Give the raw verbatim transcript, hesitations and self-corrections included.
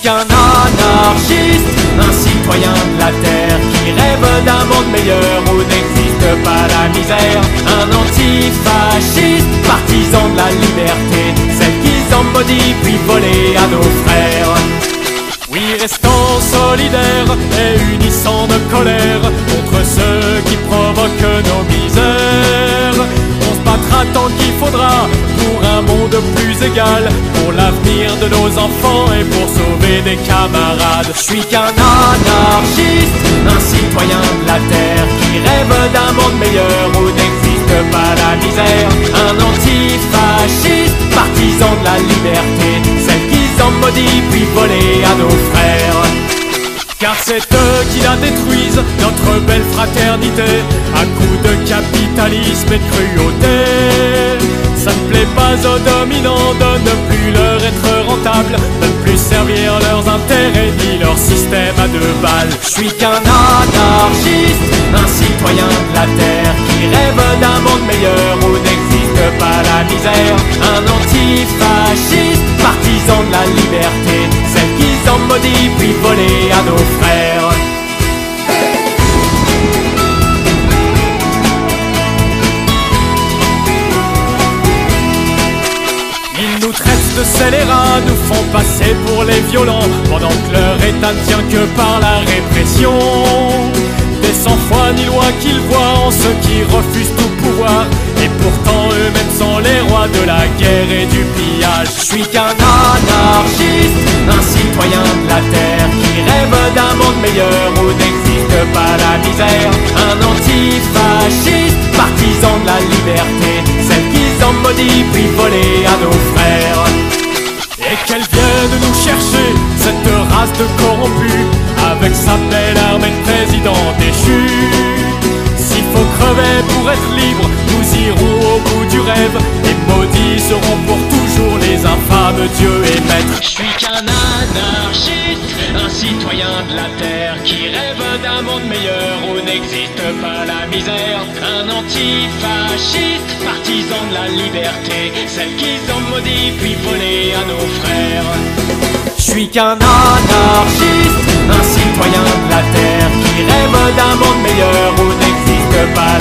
qu'un anarchiste, un citoyen de la terre qui rêve d'un monde meilleur où n'existe pas la misère. Un antifasciste, partisan de la liberté, celle qu'ils ont maudit puis volé à nos frères. Oui, restons solidaires et unissons nos colères contre ceux qui provoquent nos misères. On se battra tant qu'il faudra pour un monde plus égal, pour l'avenir de nos enfants et pour sauver des camarades. Je suis qu'un anarchiste, un citoyen de la terre qui rêve d'un monde meilleur où n'existe pas la misère. Un antifasciste, partisan de la liberté, celle qu'ils ont maudit puis volé à nos frères. Car c'est eux qui la détruisent, notre belle fraternité, à coups de capitalisme et de cruauté. Ça ne plaît pas aux dominants de ne plus leur être rentable, de ne plus servir leurs intérêts ni leur système à deux balles. Je suis qu'un anarchiste, un citoyen de la terre qui rêve d'un monde meilleur où n'existe pas la misère. Un antifasciste, partisan de la liberté, celle qu'ils ont maudit puis volé à nos frères. Ils nous traitent de scélérats, nous font passer pour les violents, pendant que leur état ne tient que par la répression. Des sans foi ni loi qu'ils voient en ceux qui refusent tout pouvoir, et pourtant eux-mêmes sont les rois de la guerre et du pillage. Je suis qu'un anarchiste, un citoyen de la terre qui rêve d'un monde meilleur où n'existe pas la misère. Un antifasciste, partisan de la liberté, celle qu'ils ont maudit puis volé à nos frères. Et qu'elle vienne nous chercher, cette race de corrompus, avec sa belle armée de présidents déchus. S'il faut crever pour être libre, nous irons au bout du rêve, et maudits seront pour toujours les infâmes dieux et maîtres. Je suis qu'un anarchiste, un citoyen de la terre qui rêve d'un monde meilleur où n'existe pas la misère. Un antifasciste, partisan de la liberté, celle qu'ils ont maudit puis volé à nos frères. Je suis qu'un anarchiste, un citoyen de la terre qui rêve d'un monde meilleur où n'existe pas